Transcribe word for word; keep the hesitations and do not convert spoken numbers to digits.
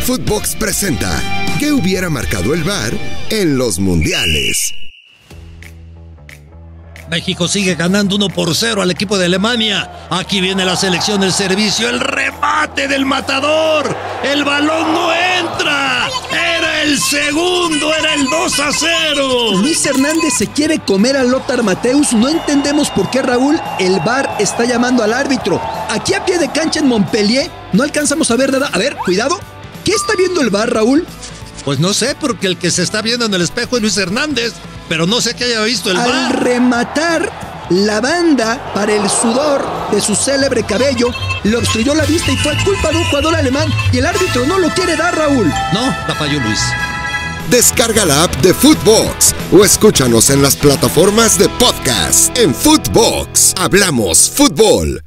Footbox presenta ¿Qué hubiera marcado el V A R en los mundiales? México sigue ganando uno por cero al equipo de Alemania. Aquí viene la selección del servicio, el remate del matador. El balón no entra. Era el segundo, era el dos a cero. Luis Hernández se quiere comer a Lothar Matthäus. No entendemos por qué, Raúl, el V A R está llamando al árbitro. Aquí a pie de cancha en Montpellier no alcanzamos a ver nada. A ver, cuidado. ¿Qué está viendo el V A R, Raúl? Pues no sé, porque el que se está viendo en el espejo es Luis Hernández. Pero no sé qué haya visto el V A R. Al rematar, la banda, para el sudor de su célebre cabello, le obstruyó la vista y fue culpa de un jugador alemán. Y el árbitro no lo quiere dar, Raúl. No, la falló Luis. Descarga la app de Footbox o escúchanos en las plataformas de podcast. En Footbox hablamos fútbol.